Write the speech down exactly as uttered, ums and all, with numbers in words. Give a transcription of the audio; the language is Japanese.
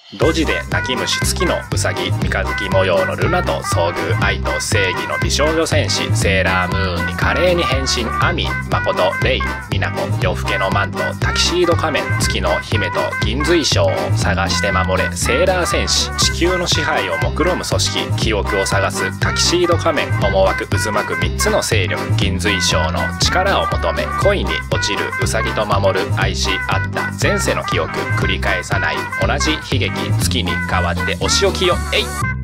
ドジで泣き虫月のウサギ、三日月模様のルナと遭遇、愛と正義の美少女戦士、セーラームーンに華麗に変身、アミ、マコト、レイ、ミナコ、夜更けのマント、タキシード仮面、月の姫と銀髄章を探して守れ、セーラー戦士、地球の支配を目論む組織、記憶を探すタキシード仮面、思惑渦巻くみっつの勢力、銀髄章の力を求め、恋に落ちるウサギと守る、愛し合った前世の記憶、繰り返さない同じ悲劇、月に代わってお仕置きよ、えい。